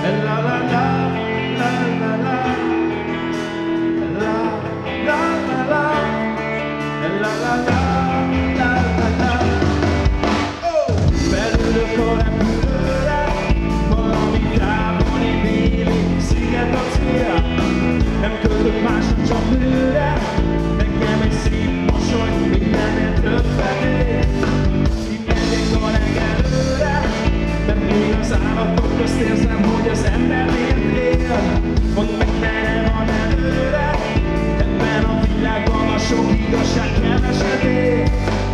la la la la la la la la la la la la. Belülök a repülőre, valami távoli déli sziget a cél. Nem költök másra, csak nőre, nekem egy szép mosoly, mindennél többet ér. Kimegyek a legelőre, de még az állatok közt érzem, hogy az ember miért él. Mondd meg, merre van előre, ebben a világban a sok igazság keveset ér.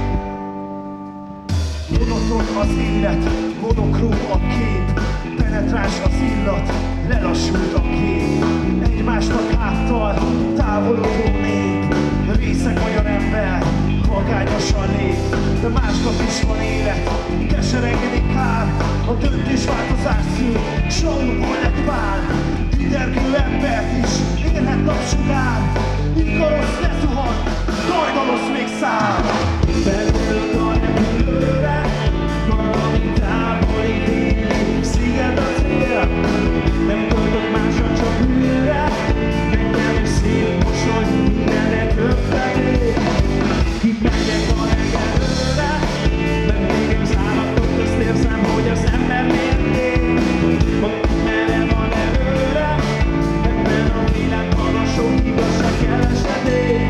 Monoton az élet, monokróm a kép, penetráns az illat, lelassult a kép. Egymásnak háttal, távolodó nép, részeg magyar ember, magányosan lép. De másnap is van élet, keseregedik kár, a döntésváltozás szül, sajnokból lett pár. Hidergő embert is érhet napsugár, Ikarosz lezuhan, Daedalosz még száll. Belülök a repülőre, valami távoli déli sziget a cél. Nem költök másra, csak műre, nekem egy szép mosoly, mindennél többet ér. Kimegyek a legelőre, de még az állatok közt érzem, hogy az ember miért él. Mondd, merre van előre, ebben a világban a sok igazság keveset ér.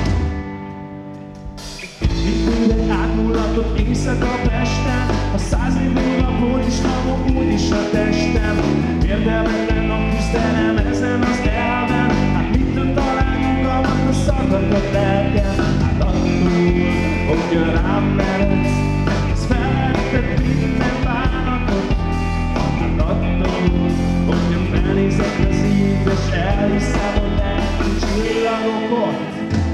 Mindegy átmulatott éjszaka Pesten, a 100 év múlva úgyis magom, úgyis a testem. Érdemelen a küzdelem ezen az elven, hát mitől találjuk a maga szakadott lelkem. Hát attól, hogy rám meredsz, ez feletted minden bánatot. Hát attól, hogy felnézek az ív, és elhiszem, hogy lehet csillagok ott.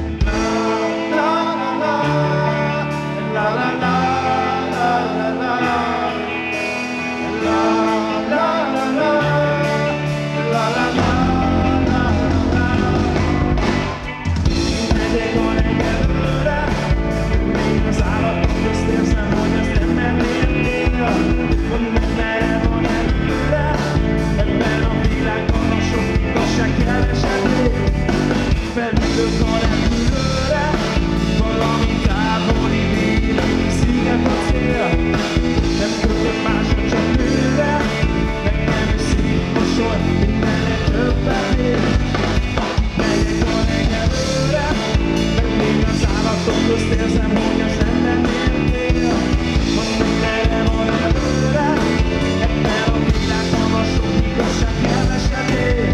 Felülök a repülőre, valami távoli déli sziget a cél. Nem költök másra, csak nőre, nekem egy szép mosoly, mindennél többet ér. Megyek a legelőre, meg még az állatok közt érzem, hogy az ember miért él. Mondd meg, merre van előre, ebben a világban a sok igazság keveset ér.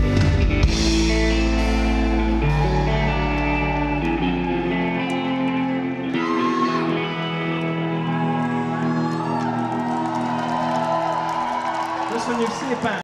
Köszönjük szépen!